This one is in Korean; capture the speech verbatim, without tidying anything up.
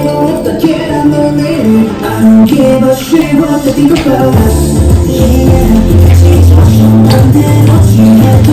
어떻게 하면 돼? I don't give a shit what they think about us. Yeah, yeah, 지쳐서 맘대로 지내